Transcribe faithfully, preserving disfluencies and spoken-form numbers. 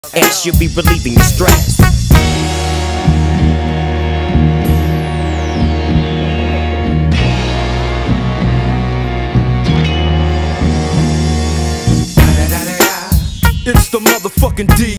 and should be relieving your stress. It's the motherfucking D.